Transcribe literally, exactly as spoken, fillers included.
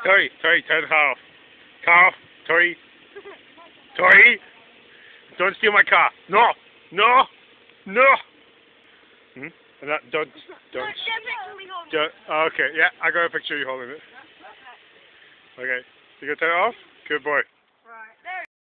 Tori, Tori, turn the car off. Car off. Tori. Tori. Don't steal my car. No. No. No. Hmm? And that, don't, don't. don't oh, okay, yeah, I got a picture of you holding it. Okay. You gonna turn it off? Good boy.